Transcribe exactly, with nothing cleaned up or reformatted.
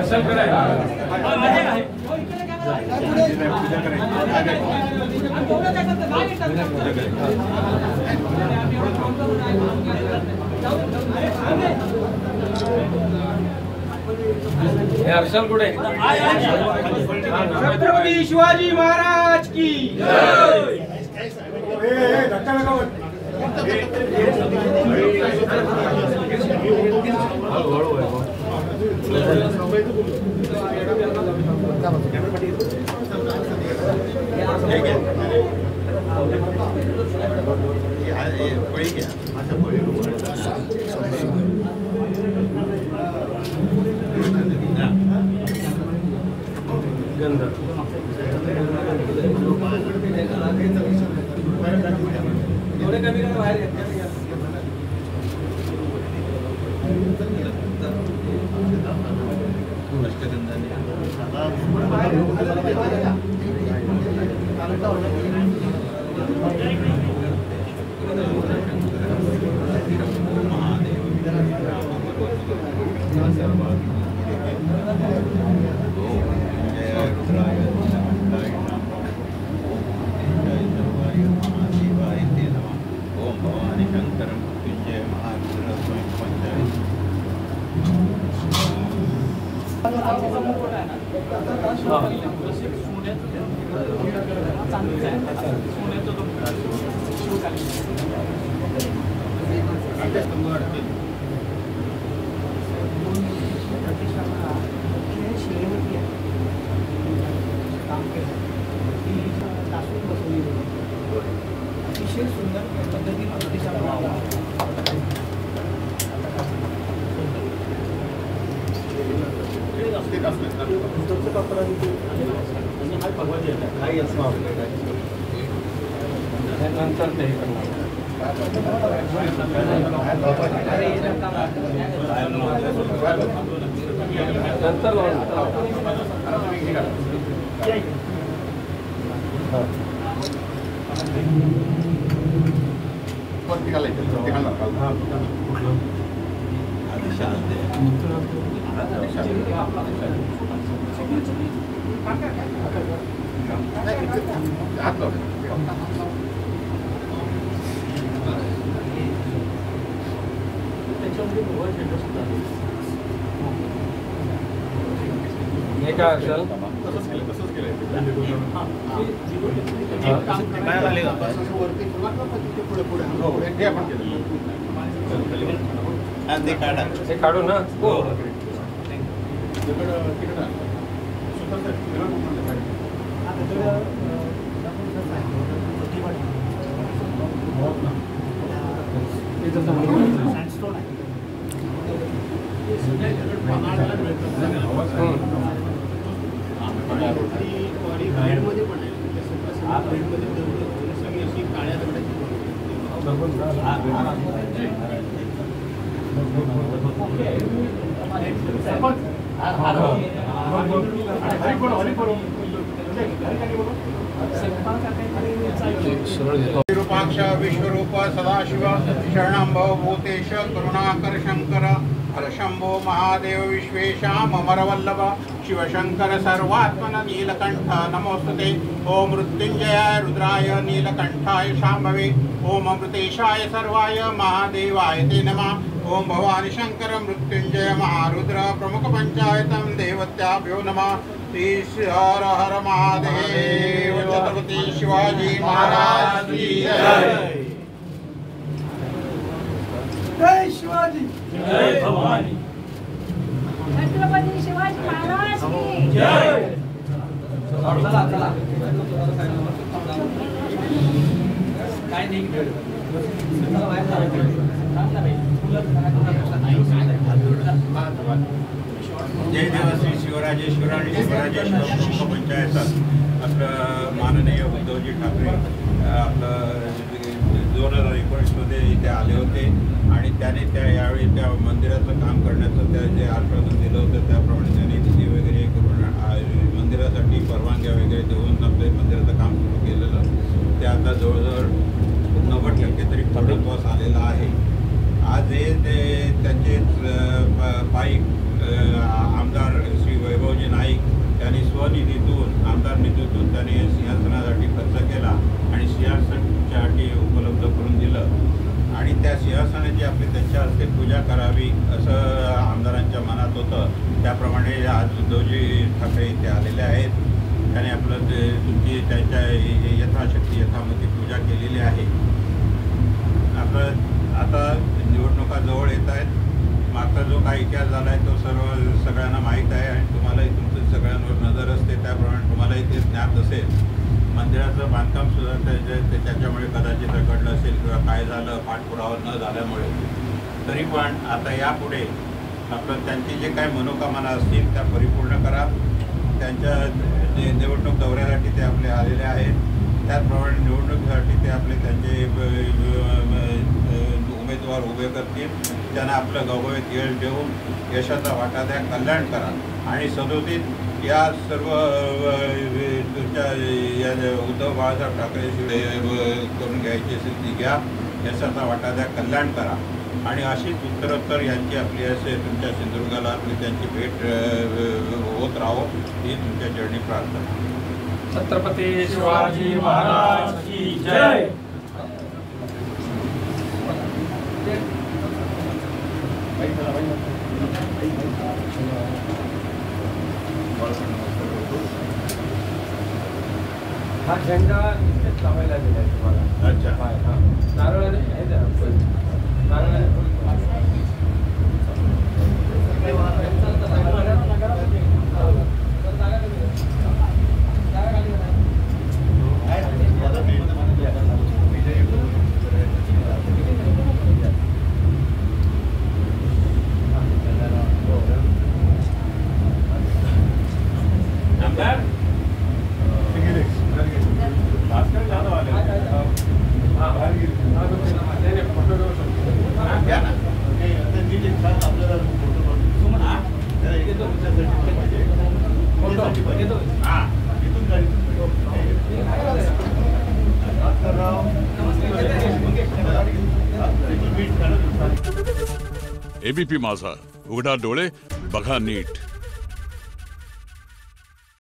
हर्षल कुठे? छत्रपती शिवाजी महाराज की जय। अतिशय सुंदर पद्धतीने प्रतिसाद मिळाला। नंतर ते नंतर हे काय असेल ते काढू ना विरूपाक्ष विश्वरूप सदाशिव शरणंभव भूतेश करुणाकर शंकर हरशंभो महादेव विश्वेशाम अमरवल्लभ शिवशंकर सर्वात्मन नीलकंठ नमोस्तुते। ओम मृत्युंजयाय रुद्राय नीलकंठाय शांभवे ओम अमृतेशाय सर्वाय महादेवाय ते नमः। ओम भवानी शंकर मृत्युंजय महारुद्र प्रमुख पंचायतम देवत्याभ्यो नमः। श्री हर हर महादेव। छत्रपति शिवाजी महाराज की जय। जय शिवाजी जय भवानी। छत्रपती शिवाजी महाराज की जय। चला चला काय नाही जय देव श्री शिवराजेश्वर आणि शिवराजेश्वर प्रमुख पंचायतात आपलं माननीय उद्धवजी ठाकरे आपलं दोन हजार एकोणीसमध्ये इथे आले होते आणि त्याने त्या यावेळी त्या मंदिराचं काम करण्याचं त्या जे आश्वासन दिलं होतं त्याप्रमाणे त्यांनी निधी वगैरे करून मंदिरासाठी परवानग्या वगैरे देऊन आपल्या मंदिराचं काम सुरू केलेलं ते आता जवळजवळ नव्वद टक्के तरी पूर्णत्वास आलेलं आहे। आज हे ते त्यांचे पायी आमदार श्री वैभवजी नाईक यांनी स्वनिधीतून आमदार निधीतून त्यांनी सिंहासनासाठी खर्च केला आणि सिंहासनासाठी उपलब्ध करून दिलं आणि त्या सिंहासनाची आपली त्यांच्या हस्ते पूजा करावी असं आमदारांच्या मनात होतं. त्याप्रमाणे आज उद्धवजी ठाकरे इथे आलेले आहेत. त्याने आपलं तुमची त्यांच्या यथाशक्ती यथामती पूजा केलेली आहे. आपलं आता निवडणुका जवळ येत आहेत. मागचा जो काही इतिहास झाला आहे तो सर्व सगळ्यांना माहीत आहे आणि तुम्हालाही तुमचं सगळ्यांवर नजर असते. त्याप्रमाणे तुम्हालाही ते ज्ञात असेल. मंदिराचं बांधकामसुद्धा त्याच्या त्याच्यामुळे कदाचित रखडलं असेल किंवा काय झालं पाठपुरावा न झाल्यामुळे. तरी पण आता यापुढे आपलं त्यांची जे काही मनोकामना असतील त्या परिपूर्ण करा. त्यांच्या जे निवडणूक दौऱ्यासाठी ते आपले आलेले आहेत त्याचप्रमाणे निवडणुकीसाठी ते आपले त्यांचे उमेदवार उभे करतील. त्यांना आपलं गवगवीत यश देऊन यशाचा वाटा द्या, कल्याण करा आणि सदोदित या सर्व तुमच्या या उद्धव बाळासाहेब ठाकरे करून घ्यायची असेल ती घ्या, यशाचा वाटा द्या, कल्याण करा आणि अशीच उत्तरोत्तर यांची आपली असे तुमच्या सिंधुदुर्गाला आपली त्यांची भेट होत राहो ही तुमच्या चरणी प्रार्थना. छत्रपती शिवाजी महाराज की जय. हा झेंडा इथेच लावायला दिलाय तुम्हाला. अच्छा. नारळ हे द्या. नारळ एबीपी माझा, उघडा डोळे बघा नीट.